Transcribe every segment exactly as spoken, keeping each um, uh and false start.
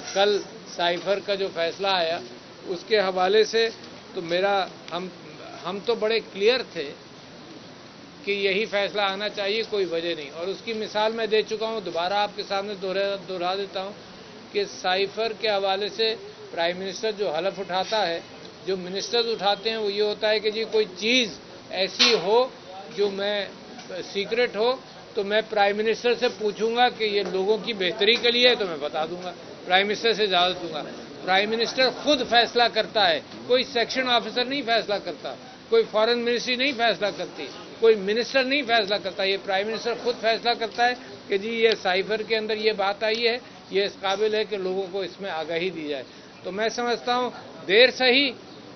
کل سائفر کا جو فیصلہ آیا اس کے حوالے سے تو میرا ہم ہم تو بڑے کلیئر تھے کہ یہی فیصلہ آنا چاہیے، کوئی وجہ نہیں، اور اس کی مثال میں دے چکا ہوں، دوبارہ آپ کے سامنے دوہرا دیتا ہوں کہ سائفر کے حوالے سے پرائم منسٹر جو حلف اٹھاتا ہے، جو منسٹرز اٹھاتے ہیں، وہ یہ ہوتا ہے کہ جی کوئی چیز ایسی ہو جو میں سیکرٹ ہو تو میں پرائم منسٹر سے پوچھوں گا کہ یہ لوگوں کی بہتری کے لیے ہے تو میں بتا دوں گا، پرائم منسٹر سے اجازت دوں گا۔ پرائم منسٹر خود فیصلہ کرتا ہے، کوئی سیکشن آفیسر نہیں فیصلہ کرتا، کوئی فارن منسٹری نہیں فیصلہ کرتی، کوئی منسٹر نہیں فیصلہ کرتا، یہ پرائم منسٹر خود فیصلہ کرتا ہے کہ جی یہ سائفر کے اندر یہ بات آئی ہے، یہ اس قابل ہے کہ لوگوں کو اس میں آگاہی دی جائے۔ تو میں سمجھتا ہوں دیر صحیح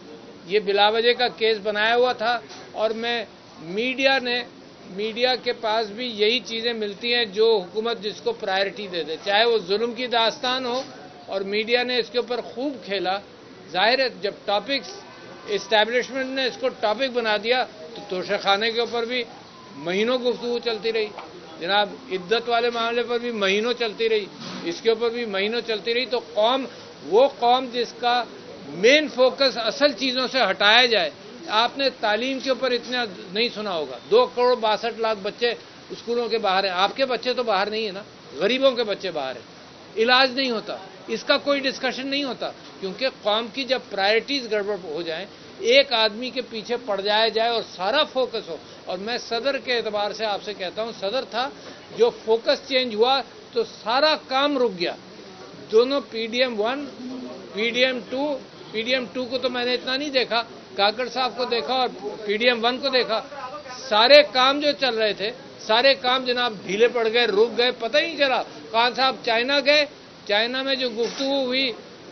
یہ بلا وجہ کا کیس بنایا ہوا تھا، اور میں میڈیا نے میڈیا کے پاس بھی یہی چیزیں ملتی ہیں جو حکومت جس کو پرائرٹی دے دے، چاہے وہ ظلم کی داستان ہو، اور میڈیا نے اس کے اوپر خوب کھیلا۔ ظاہر ہے جب ٹاپکس اسٹیبلشمنٹ نے اس کو ٹاپک بنا دیا تو توشہ خانے کے اوپر بھی مہینوں گفتگو چلتی رہی، جناب عدت والے معاملے پر بھی مہینوں چلتی رہی، اس کے اوپر بھی مہینوں چلتی رہی۔ تو قوم وہ قوم جس کا مین فوکس اصل چیزوں سے ہٹایا جائے، آپ نے تعلیم کے اوپر اتنا نہیں سنا ہوگا، دو کروڑ باسٹھ لاکھ بچے اسکولوں کے باہر ہیں، آپ کے بچے تو باہر نہیں ہیں نا، غریبوں کے بچے باہر ہیں، علاج نہیں ہوتا، اس کا کوئی ڈسکشن نہیں ہوتا، کیونکہ قوم کی جب پرائرٹیز گڑبڑ ہو جائیں، ایک آدمی کے پیچھے پڑ جایا جائے اور سارا فوکس ہو، اور میں صدر کے اعتبار سے آپ سے کہتا ہوں صدر تھا، جو فوکس چینج ہوا تو سارا کام رک گیا۔ دونوں P D M one P D M two P D M two کو تو میں نے اتنا نہیں دیکھا، کاکڑ صاحب کو دیکھا اور پی ڈی ایم ون کو دیکھا، سارے کام جو چل رہے تھے سارے کام جناب ڈھیلے پڑ گئے، رک گئے، پتہ ہی نہیں چلا۔ خان صاحب چائنا گئے، چائنا میں جو گفتگو ہوئی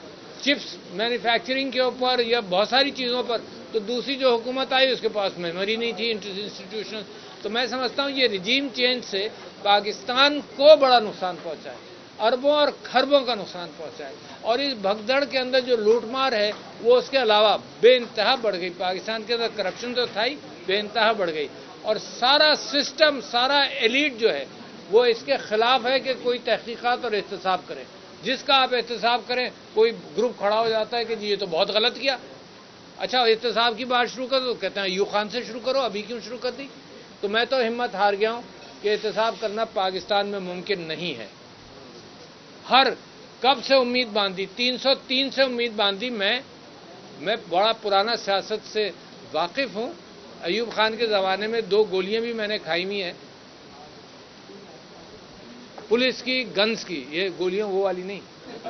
چپس مینوفیکچرنگ کے اوپر یا بہت ساری چیزوں پر، تو دوسری جو حکومت آئی اس کے پاس میموری نہیں تھی انسٹیٹیوشن۔ تو میں سمجھتا ہوں یہ رجیم چینج سے پاکستان کو بڑا نقصان پہنچا ہے، اربوں اور خربوں کا نقصان پہنچا ہے، اور اس بھگدڑ کے اندر جو لوٹ مار ہے وہ اس کے علاوہ بے انتہا بڑھ گئی۔ پاکستان کے اندر کرپشن تو تھا ہی، بے انتہا بڑھ گئی، اور سارا سسٹم سارا ایلیٹ جو ہے وہ اس کے خلاف ہے کہ کوئی تحقیقات اور احتساب کرے۔ جس کا آپ احتساب کریں کوئی گروپ کھڑا ہو جاتا ہے کہ جی یہ تو بہت غلط کیا، اچھا احتساب کی بات شروع کر دو، کہتے ہیں ایوب خان سے شروع کرو، ابھی کیوں شروع کر دی؟ تو میں تو ہمت ہار گیا ہوں کہ احتساب کرنا پاکستان میں ممکن نہیں ہے۔ ہر کب سے امید باندھی، تین سو تین سے امید باندھی، میں میں بڑا پرانا سیاست سے واقف ہوں، ایوب خان کے زمانے میں دو گولیاں بھی میں نے کھائی ہوئی ہیں، پولیس کی، گنز کی، یہ گولیاں وہ والی نہیں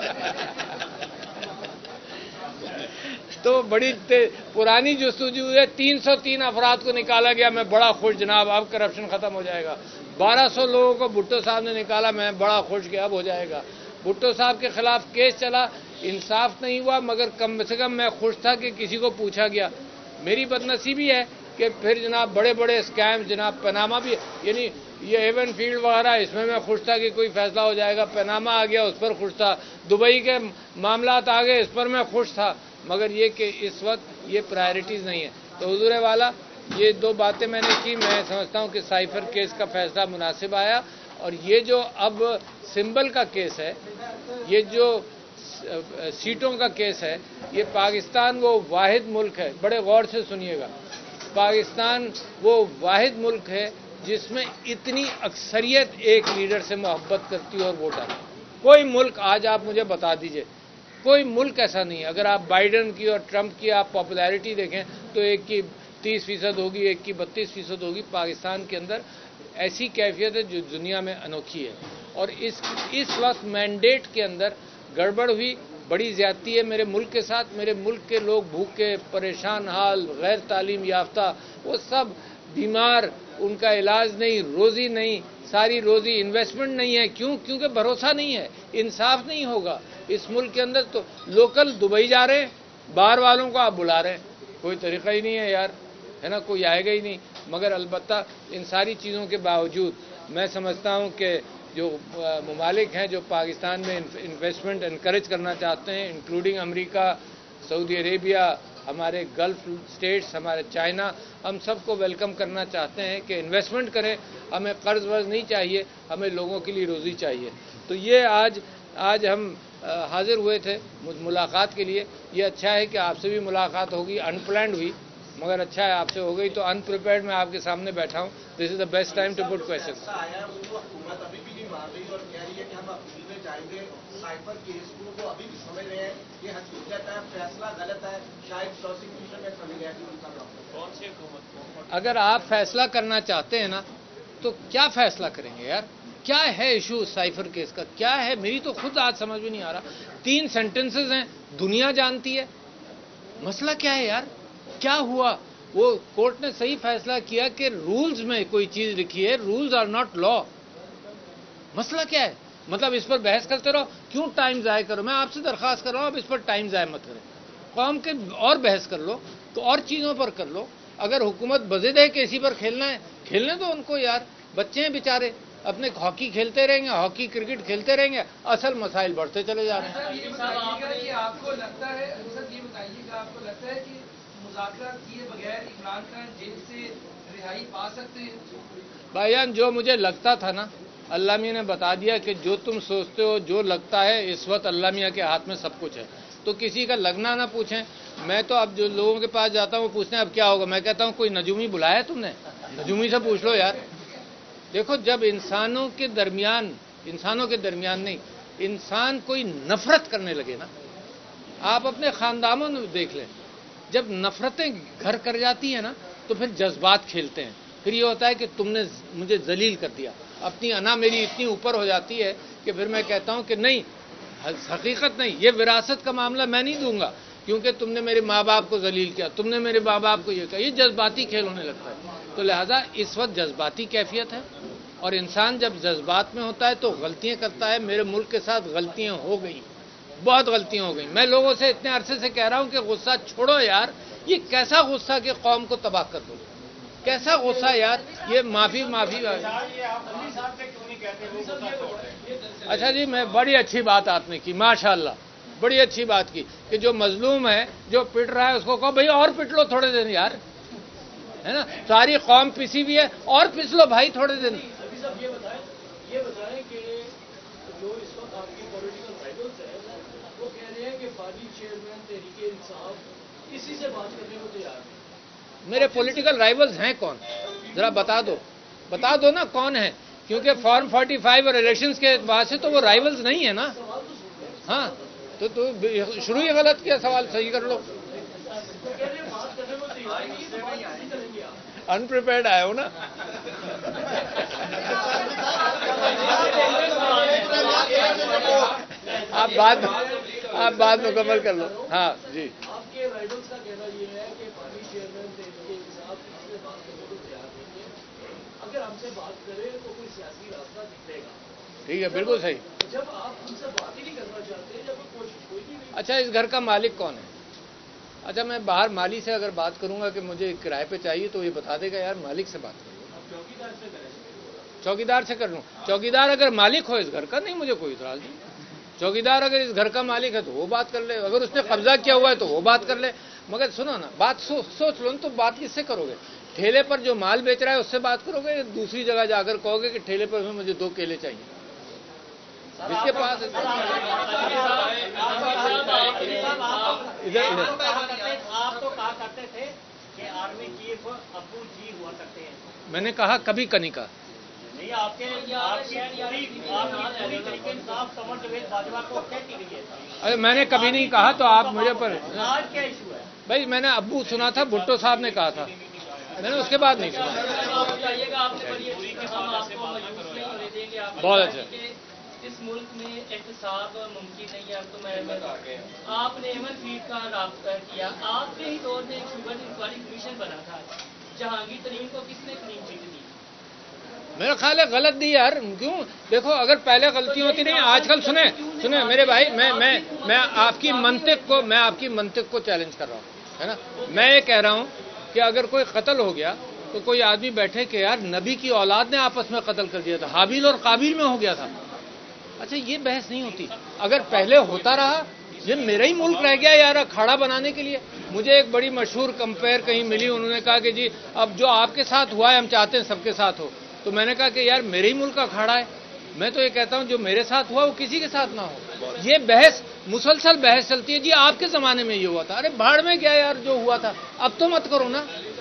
تو بڑی پرانی جستجو ہے، تین سو تین افراد کو نکالا گیا، میں بڑا خوش جناب، اب کرپشن ختم ہو جائے گا۔ بارہ سو لوگوں کو بھٹو صاحب نے نکالا، میں بڑا خوش کہ اب ہو جائے گا۔ بھٹو صاحب کے خلاف کیس چلا، انصاف نہیں ہوا، مگر کم سے کم میں خوش تھا کہ کسی کو پوچھا گیا۔ میری بدنصیبی ہے کہ پھر جناب بڑے بڑے اسکیم، جناب پیناما بھی، یعنی یہ ایون فیلڈ وغیرہ، اس میں میں خوش تھا کہ کوئی فیصلہ ہو جائے گا، پیناما آ گیا اس پر خوش تھا، دبئی کے معاملات آ گئے اس پر میں خوش تھا، مگر یہ کہ اس وقت یہ پرائرٹیز نہیں ہے۔ تو حضور والا یہ دو باتیں میں نے کی، میں سمجھتا ہوں کہ سائفر کیس کا فیصلہ مناسب آیا، اور یہ جو اب سمبل کا کیس ہے، یہ جو سیٹوں کا کیس ہے، یہ پاکستان وہ واحد ملک ہے، بڑے غور سے سنیے گا، پاکستان وہ واحد ملک ہے جس میں اتنی اکثریت ایک لیڈر سے محبت کرتی ہے اور ووٹ آتا ہے۔ کوئی ملک آج آپ مجھے بتا دیجئے، کوئی ملک ایسا نہیں ہے۔ اگر آپ بائیڈن کی اور ٹرمپ کی آپ پاپولیرٹی دیکھیں تو ایک کی تیس فیصد ہوگی، ایک کی بتیس فیصد ہوگی۔ پاکستان کے اندر ایسی کیفیت ہے جو دنیا میں انوکھی ہے، اور اس اس وقت مینڈیٹ کے اندر گڑبڑ ہوئی، بڑی زیادتی ہے میرے ملک کے ساتھ۔ میرے ملک کے لوگ بھوکے، پریشان حال، غیر تعلیم یافتہ، وہ سب بیمار، ان کا علاج نہیں، روزی نہیں، ساری روزی انویسٹمنٹ نہیں ہے۔ کیوں؟ کیونکہ بھروسہ نہیں ہے، انصاف نہیں ہوگا اس ملک کے اندر۔ تو لوکل دبئی جا رہے ہیں، باہر والوں کو آپ بلا رہے ہیں، کوئی طریقہ ہی نہیں ہے یار، ہے نا، کوئی آئے گا ہی نہیں۔ مگر البتہ ان ساری چیزوں کے باوجود میں سمجھتا ہوں کہ جو ممالک ہیں جو پاکستان میں انویسٹمنٹ انکریج کرنا چاہتے ہیں، انکلوڈنگ امریکہ، سعودی عربیہ، ہمارے گلف اسٹیٹس، ہمارے چائنا، ہم سب کو ویلکم کرنا چاہتے ہیں کہ انویسٹمنٹ کریں، ہمیں قرض ورض نہیں چاہیے، ہمیں لوگوں کے لیے روزی چاہیے۔ تو یہ آج آج ہم حاضر ہوئے تھے ملاقات کے لیے. یہ اچھا ہے کہ آپ سے بھی ملاقات ہوگی, ان پلانڈ ہوئی مگر اچھا ہے آپ سے ہو گئی. تو ان پریپیئرڈ میں آپ کے سامنے بیٹھا ہوں. This is the best time to put question. Cipher case کو وہ ابھی بھی سمجھ رہے ہیں یہ حقیقت ہے, فیصلہ غلط ہے, شاید پروسیکیوشن میں کمی ہے. اگر آپ فیصلہ کرنا چاہتے ہیں نا تو کیا فیصلہ کریں گے یار؟ کیا ہے ایشو سائفر کیس کا؟ کیا ہے؟ میری تو خود آج سمجھ میں نہیں آ رہا. تین سینٹنسز ہیں, دنیا جانتی ہے. مسئلہ کیا ہے یار؟ کیا ہوا؟ وہ کورٹ نے صحیح فیصلہ کیا کہ رولز میں کوئی چیز لکھی ہے, رولز آر ناٹ لا. مسئلہ کیا ہے؟ مطلب اس پر بحث کرتے رہو, کیوں ٹائم ضائع کرو؟ میں آپ سے درخواست کر رہا ہوں اب اس پر ٹائم ضائع مت کریں. قوم کے اور بحث کر لو تو اور چیزوں پر کر لو. اگر حکومت بضد ہے کہ اسی پر کھیلنا ہے, کھیلنے دو ان کو یار. بچے ہیں بیچارے, اپنے ہاکی کھیلتے رہیں گے, ہاکی کرکٹ کھیلتے رہیں گے, اصل مسائل بڑھتے چلے جا رہے ہیں. آپ کو لگتا ہے یہ بتائیے گا, آپ کو لگتا ہے کہ مذاکرات کیے بغیر عمران خان جیل سے رہائی پا سکتے ہیں؟ بھائی جان, جو مجھے لگتا تھا نا, اللہ میاں نے بتا دیا کہ جو تم سوچتے ہو, جو لگتا ہے اس وقت اللہ میاں کے ہاتھ میں سب کچھ ہے. تو کسی کا لگنا نہ پوچھیں. میں تو اب جو لوگوں کے پاس جاتا ہوں وہ پوچھتے ہیں اب کیا ہوگا. میں کہتا ہوں کوئی نجومی بلایا تم نے؟ نجومی سے پوچھ لو یار. دیکھو, جب انسانوں کے درمیان, انسانوں کے درمیان نہیں, انسان کوئی نفرت کرنے لگے نا, آپ اپنے خاندانوں میں دیکھ لیں, جب نفرتیں گھر کر جاتی ہیں نا تو پھر جذبات کھیلتے ہیں. پھر یہ ہوتا ہے کہ تم نے مجھے ذلیل کر دیا. اپنی انا میری اتنی اوپر ہو جاتی ہے کہ پھر میں کہتا ہوں کہ نہیں, حقیقت نہیں, یہ وراثت کا معاملہ میں نہیں دوں گا کیونکہ تم نے میرے ماں باپ کو ذلیل کیا, تم نے میرے ماں باپ کو یہ کہا. یہ جذباتی کھیل ہونے لگتا ہے. تو لہذا اس وقت جذباتی کیفیت ہے, اور انسان جب جذبات میں ہوتا ہے تو غلطیاں کرتا ہے. میرے ملک کے ساتھ غلطیاں ہو گئیں, بہت غلطیاں ہو گئیں. میں لوگوں سے اتنے عرصے سے کہہ رہا ہوں کہ غصہ چھوڑو یار. یہ کیسا غصہ کہ قوم کو تباہ کر دو؟ کیسا غصہ یار؟ یہ معافی معافی اچھا جی, میں بڑی اچھی بات آپ نے کی, ماشاءاللہ بڑی اچھی بات کی کہ جو مظلوم ہے, جو پٹ رہا ہے, اس کو کہو بھائی اور پٹ لو تھوڑے دن یار, ہے نا. ساری قوم پسی ہوئی ہے, اور پس لو بھائی تھوڑے دن. یہ بتائیں یہ بتائیں کہ جو اس وقت آپ کی پولیٹیکل رائولز ہیں وہ کہہ رہے ہیں کہ باجی چیئرمین تحریک-ے-انصاف اسی سے بات کرنے کو تیار ہے. میرے پولیٹیکل رائولز ہیں کون؟ ذرا بتا دو, بتا دو نا کون ہیں, کیونکہ فارم فورٹی فائیو اور الیکشنز کے اعتبار سے تو وہ رائولز نہیں ہیں نا. ہاں تو تو شروع ہی غلط کیا, سوال صحیح کر لو. ان پریپیئرڈ آئے ہو نا. آپ بات آپ بات مکمل کر لو. ہاں جی. آپ کے رائولز کا کہنا یہ ہے کہ پارٹی چیئرمین تحریک-ے-انصاف کسی سے بات کرنے کو تیار نہیں ہے. اگر ہم سے بات کرے تو کوئی سیاسی راستہ دکھے گا. ٹھیک ہے, بالکل صحیح. جب آپ ہم سے بات ہی نہیں کرنا چاہتے, جب کوشش کوئی نہیں. اچھا, اس گھر کا مالک کون ہے؟ اچھا, میں باہر مالی سے اگر بات کروں گا کہ مجھے کرائے پہ چاہیے تو یہ بتا دے گا یار مالک سے بات کروں. چوکیدار سے کریں, چوکیدار سے کر لوں. چوکیدار اگر مالک ہو اس گھر کا, نہیں مجھے کوئی اعتراض نہیں. چوکیدار اگر اس گھر کا مالک ہے تو وہ بات کر لے, اگر اس نے قبضہ کیا ہوا ہے تو وہ بات کر لے. مگر سنو نا, بات سوچ لو تو بات کس سے کرو گے؟ ٹھیلے پر جو مال بیچ رہا ہے اس سے بات کرو گے, دوسری جگہ جا کر کہو گے کہ ٹھیلے پر مجھے دو کیلے چاہیے. جس کے پاس ادھر ادھر آپ تو کہا کرتے تھے کہ آرمی چیف ابو جی ہوا کرتے ہیں. میں نے کہا کبھی کا نہیں کہا. نہیں, آپ کے تحریک-ے-انصاف سمر جاوید باجوہ کو کہتی گئی ہے. ارے میں نے کبھی نہیں کہا, تو آپ مجھے پر آج کیا ایشو ہے بھائی؟ میں نے ابو سنا تھا, بھٹو صاحب نے کہا تھا, میں نے اس کے بعد نہیں سنا. بہت اچھا. اس ملک میں احتساب ممکن نہیں ہے. تو میں آپ نے ایمن فیڈ کا رابطہ کیا, آپ کے ہی دور میں ایک شوگر انکوائری کمیشن بنا تھا, جہانگیر ترین کو کس نے کلین چٹ دی؟ میرا خیال ہے غلط دی یار. کیوں؟ دیکھو, اگر پہلے غلطی ہوتی نہیں, آج کل سنیں سنیں میرے بھائی, میں میں میں آپ کی منطق کو میں آپ کی منطق کو چیلنج کر رہا ہوں, ہے نا. میں یہ کہہ رہا ہوں کہ اگر کوئی قتل ہو گیا تو کوئی آدمی بیٹھے کہ یار نبی کی اولاد نے آپس میں قتل کر دیا تھا, حابیل اور قابیل میں ہو گیا تھا. اچھا, یہ بحث نہیں ہوتی. اگر پہلے ہوتا رہا, یہ میرا ہی ملک رہ گیا یار کھڑا بنانے کے لیے. مجھے ایک بڑی مشہور کمپیئر کہیں ملی, انہوں نے کہا کہ جی اب جو آپ کے ساتھ ہوا ہے ہم چاہتے ہیں سب کے ساتھ ہو. تو میں نے کہا کہ یار میرے ہی ملک کا کھڑا ہے. میں تو یہ کہتا ہوں جو میرے ساتھ ہوا وہ کسی کے ساتھ نہ ہو. یہ بحث مسلسل بحث چلتی ہے جی آپ کے زمانے میں یہ ہوا تھا. ارے بھاڑ میں گیا یار جو ہوا تھا, اب تو مت کرو نا.